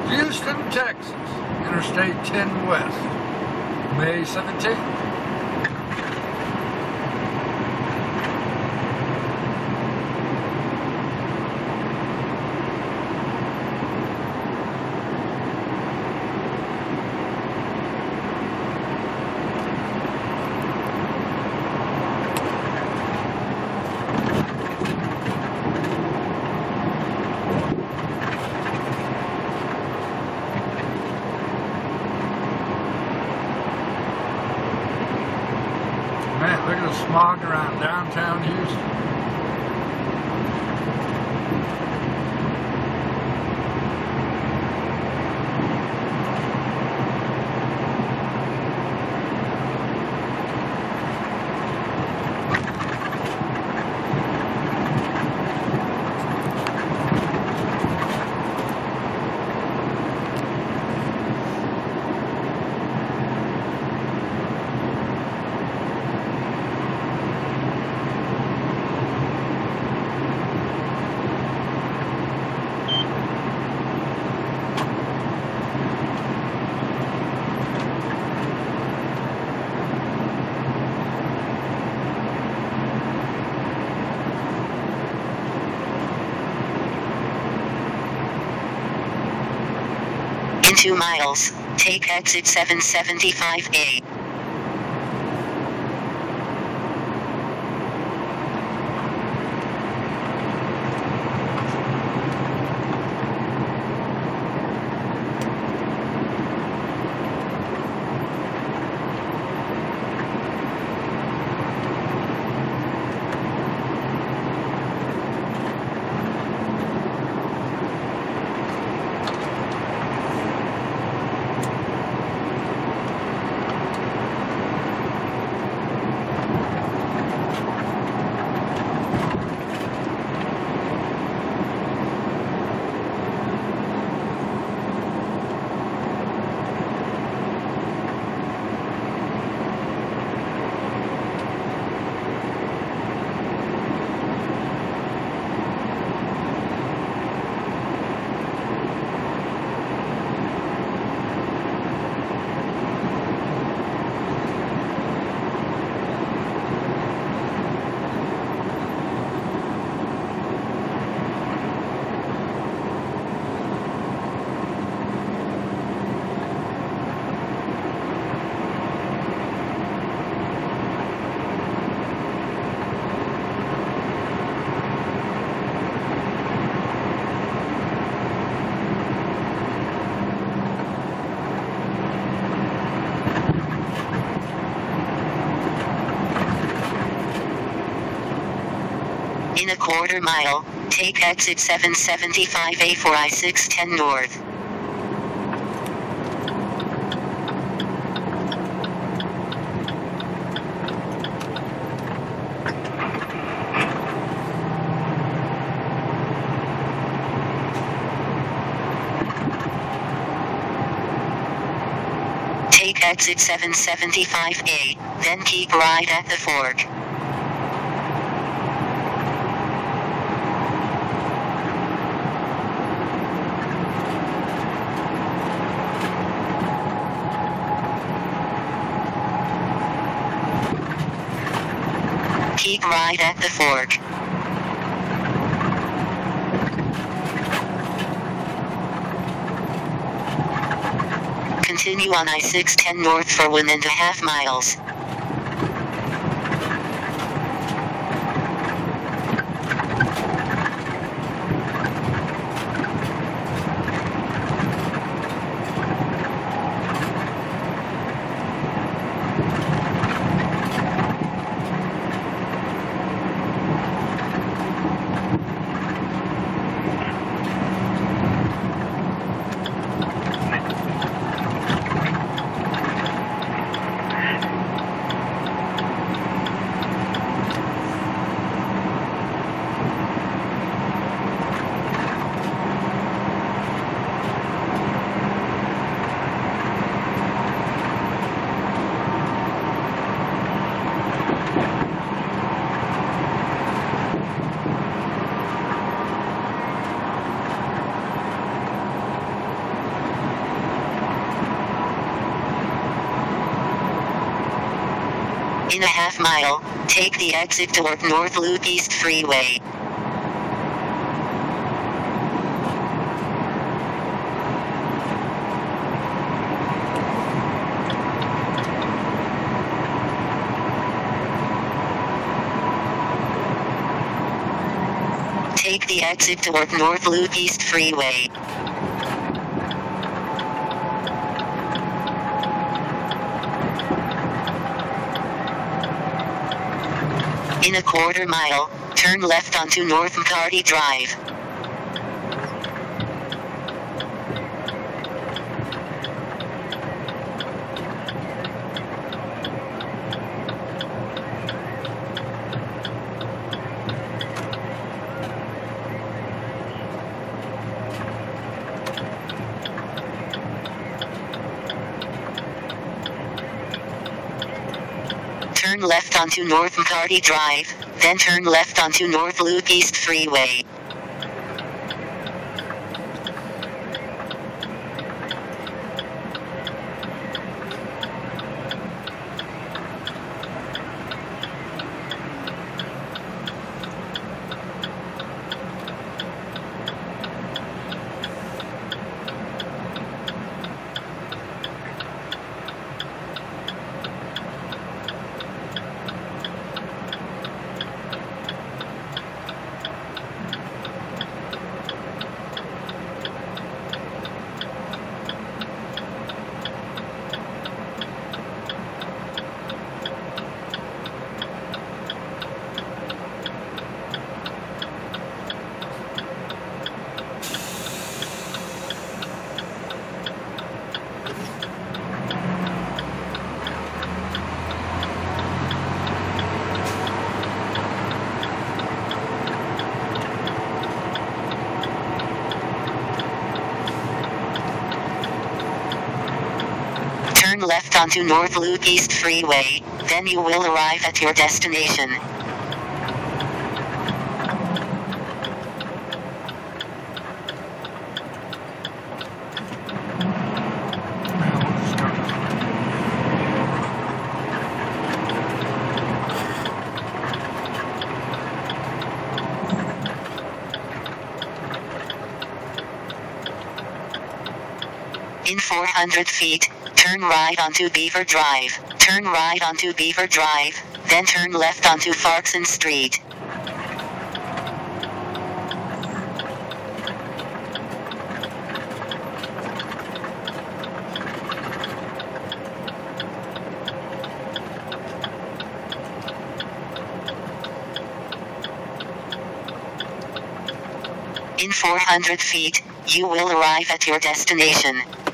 Houston, Texas, Interstate 10 West, May 17th. Man, look at the smog around downtown Houston. In 2 miles, take exit 775A. In a 1/4 mile, take exit 775A for I-610 North. Take exit 775A, then keep right at the fork. Keep right at the fork. Continue on I-610 North for 1.5 miles. In a half mile, take the exit toward North Loop East Freeway. Take the exit toward North Loop East Freeway. In a quarter mile, turn left onto North McCarty Drive. Turn left onto North McCarty Drive, then turn left onto North Loop East Freeway. Turn left onto North Loop East Freeway, then you will arrive at your destination. In 400 feet, turn right onto Beaver Drive. Turn right onto Beaver Drive, then turn left onto Clarkson Street. In 400 feet, you will arrive at your destination.